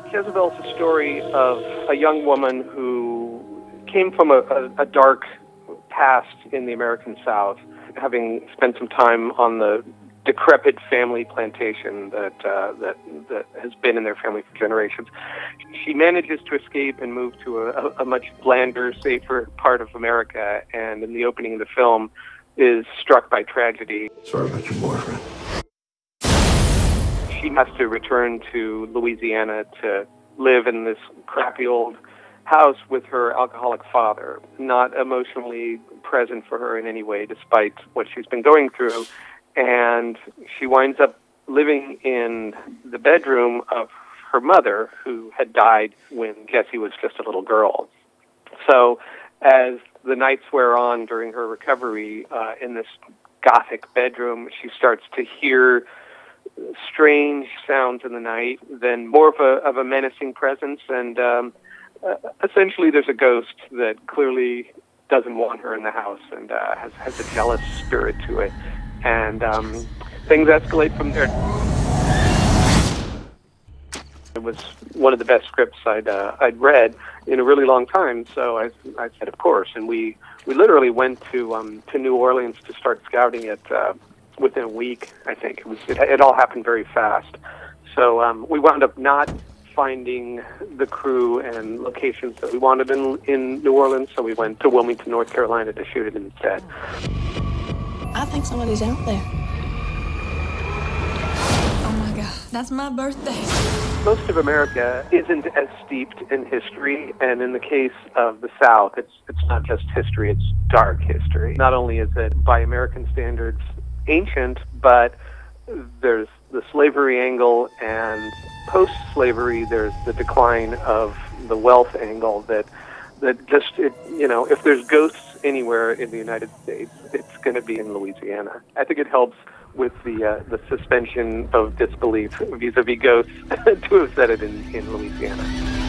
Jessabelle is a story of a young woman who came from a dark past in the American South, having spent some time on the decrepit family plantation that has been in their family for generations. She manages to escape and move to a much blander, safer part of America, and in the opening of the film is struck by tragedy. Sorry about your boyfriend. She has to return to Louisiana to live in this crappy old house with her alcoholic father, not emotionally present for her in any way, despite what she's been going through. And she winds up living in the bedroom of her mother, who had died when Jessie was just a little girl. So as the nights wear on during her recovery in this gothic bedroom, she starts to hear strange sounds in the night, then more of a menacing presence, and essentially there's a ghost that clearly doesn't want her in the house and has a jealous spirit to it. And things escalate from there. It was one of the best scripts I'd read in a really long time, so I said, of course. And we literally went to New Orleans to start scouting it within a week. I think it all happened very fast. So we wound up not finding the crew and locations that we wanted in New Orleans, so we went to Wilmington, North Carolina to shoot it instead. I think somebody's out there. Oh my God, that's my birthday. Most of America isn't as steeped in history, and in the case of the South, it's not just history, it's dark history. Not only is it, by American standards, ancient, but there's the slavery angle, and post-slavery there's the decline of the wealth angle that just, if there's ghosts anywhere in the United States, it's going to be in Louisiana. I think it helps with the suspension of disbelief vis-a-vis ghosts to have said it in Louisiana.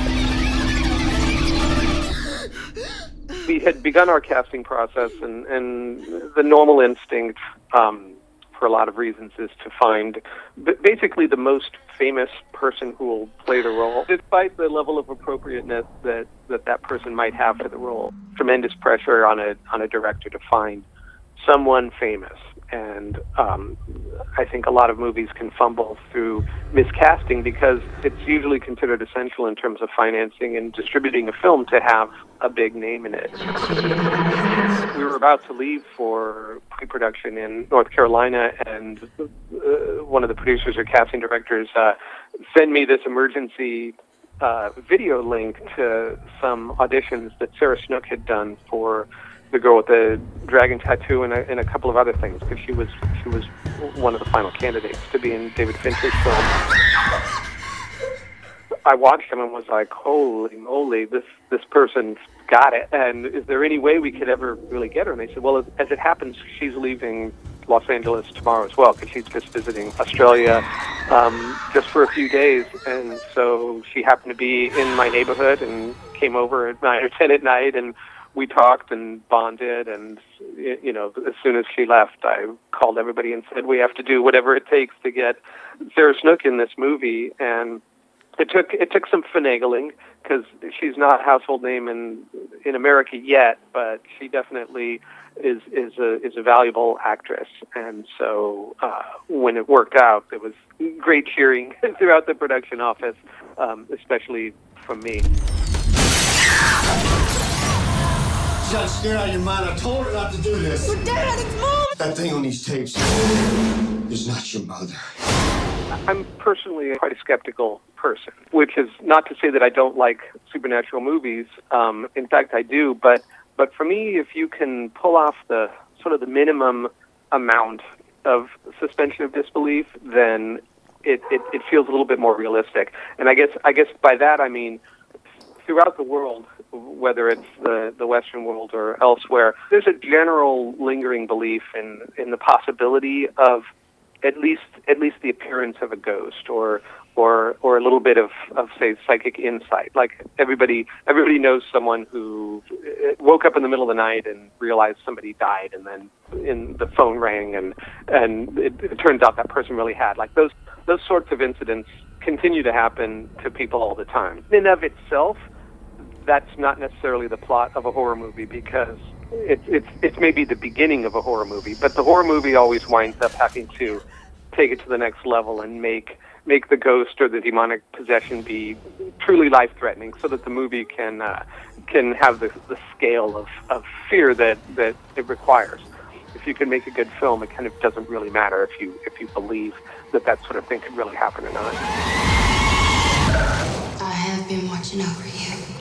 We had begun our casting process, and the normal instinct, for a lot of reasons, is to find basically the most famous person who will play the role, despite the level of appropriateness that person might have for the role. Tremendous pressure on a director to find someone famous. And I think a lot of movies can fumble through miscasting because it's usually considered essential in terms of financing and distributing a film to have a big name in it. We were about to leave for pre-production in North Carolina, and one of the producers or casting directors sent me this emergency video link to some auditions that Sarah Snook had done for the girl with the dragon tattoo and a couple of other things, because she was one of the final candidates to be in David Fincher's film. I watched him and was like, holy moly, this person's got it. And is there any way we could ever really get her? And they said, well, as it happens, she's leaving Los Angeles tomorrow as well, because she's just visiting Australia just for a few days. And so she happened to be in my neighborhood and came over at 9 or 10 at night, and we talked and bonded, and as soon as she left, I called everybody and said, we have to do whatever it takes to get Sarah Snook in this movie. And it took some finagling, because she's not a household name in America yet, but she definitely is a valuable actress. And so when it worked out, there was great cheering throughout the production office, especially from me. You got scared out of your mind. I told her not to do this. But Dad, it's Mom! That thing on these tapes is not your mother. I'm personally quite a skeptical person, which is not to say that I don't like supernatural movies. In fact, I do. But for me, if you can pull off the sort of the minimum amount of suspension of disbelief, then it feels a little bit more realistic. And I guess by that I mean, throughout the world, whether it's the Western world or elsewhere, there's a general lingering belief in the possibility of at least the appearance of a ghost or a little bit of say psychic insight. Like everybody knows someone who woke up in the middle of the night and realized somebody died, and then the phone rang and it turns out that person really had. Like those sorts of incidents continue to happen to people all the time. In and of itself, that's not necessarily the plot of a horror movie, because it's maybe the beginning of a horror movie, but the horror movie always winds up having to take it to the next level and make the ghost or the demonic possession be truly life-threatening, so that the movie can have the scale of fear that it requires. If you can make a good film, it kind of doesn't really matter if you believe that sort of thing could really happen or not. I have been watching over you.